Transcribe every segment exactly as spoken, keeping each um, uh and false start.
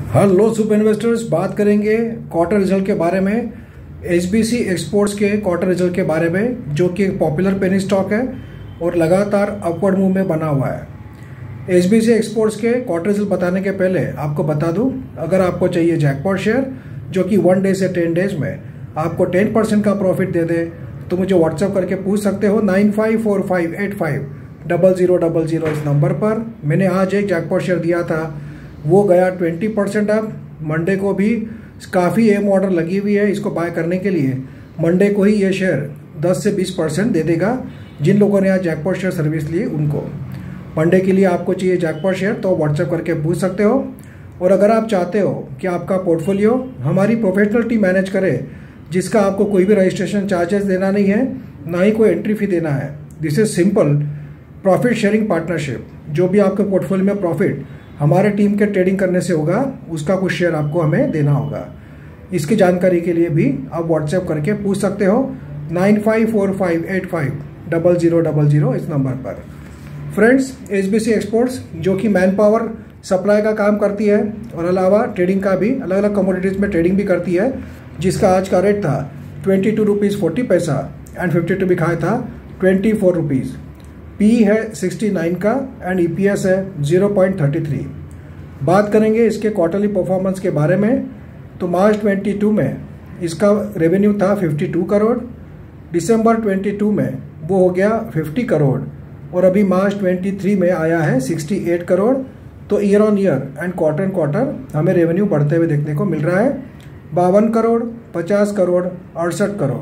Hello super investors, बात करेंगे quarter result के बारे में। एचबीसी एक्सपोर्ट्स के क्वार्टर रिजल्ट के बारे में, जो कि एक पॉपुलर पेनी स्टॉक है और लगातार अपवर्ड मूव में बना हुआ है। एचबीसी एक्सपोर्ट्स के क्वार्टर रिजल्ट बताने के पहले आपको बता दूं, अगर आपको चाहिए जैकपॉट शेयर जो कि वन डे से टेन डेज में आपको टेन परसेंट का प्रॉफिट दे दे, तो मुझे व्हाट्सअप करके पूछ सकते हो nine five four five eight five double zero double zero इस नंबर पर। मैंने आज एक जैकपॉट शेयर दिया था, वो गया ट्वेंटी परसेंट अप। मंडे को भी काफ़ी एम ऑर्डर लगी हुई है इसको बाय करने के लिए। मंडे को ही ये शेयर दस से बीस परसेंट दे देगा जिन लोगों ने आज जैकपॉट शेयर सर्विस ली उनको। मंडे के लिए आपको चाहिए जैकपॉट शेयर तो व्हाट्सएप करके पूछ सकते हो। और अगर आप चाहते हो कि आपका पोर्टफोलियो हमारी प्रोफेशनल टीम मैनेज करे, जिसका आपको कोई भी रजिस्ट्रेशन चार्जेस देना नहीं है, ना ही कोई एंट्री फी देना है, this is simple profit sharing partnership. जो भी आपके पोर्टफोलियो में प्रॉफिट हमारे टीम के ट्रेडिंग करने से होगा, उसका कुछ शेयर आपको हमें देना होगा। इसकी जानकारी के लिए भी आप व्हाट्सएप करके पूछ सकते हो nine five four five eight five double zero double zero इस नंबर पर। फ्रेंड्स, एचबीसी एक्सपोर्ट्स जो कि मैन पावर सप्लाई का काम करती है और अलावा ट्रेडिंग का भी, अलग अलग कमोडिटीज में ट्रेडिंग भी करती है, जिसका आज का रेट था twenty two rupees forty paisa and fifty two बिकाया था ट्वेंटी फोर रुपीज़। पी है सिक्सटी नाइन का एंड ईपीएस है ज़ीरो पॉइंट थर्टी थ्री। बात करेंगे इसके क्वार्टरली परफॉर्मेंस के बारे में, तो मार्च ट्वेंटी टू में इसका रेवेन्यू था fifty two crore, December twenty two में वो हो गया फिफ्टी करोड़ और अभी मार्च ट्वेंटी थ्री में आया है सिक्सटी एट करोड़। तो year on year and quarter and quarter हमें रेवेन्यू बढ़ते हुए देखने को मिल रहा है। बावन करोड़, पचास करोड़, अड़सठ करोड़।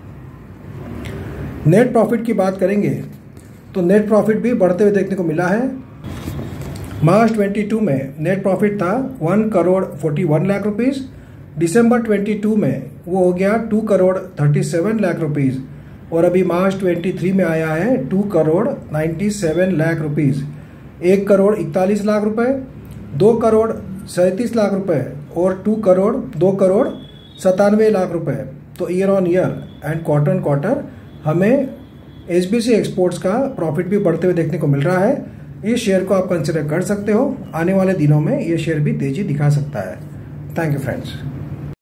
नेट प्रॉफिट की बात करेंगे तो नेट प्रॉफिट भी बढ़ते हुए देखने को मिला है। मार्च ट्वेंटी टू में नेट प्रॉफिट था one crore forty one lakh rupees, December twenty two में वो हो गया two crore thirty seven lakh rupees और अभी मार्च ट्वेंटी थ्री में आया है two crore ninety seven lakh rupees. एक करोड़ इकतालीस लाख रुपए, दो करोड़ सैंतीस लाख रुपए और टू करोड़ दो करोड़ सतानवे लाख रुपए। तो year on year and quarter and quarter हमें एचबीसी एक्सपोर्ट्स का प्रॉफिट भी बढ़ते हुए देखने को मिल रहा है। इस शेयर को आप कंसिडर कर सकते हो, आने वाले दिनों में ये शेयर भी तेजी दिखा सकता है। Thank you friends.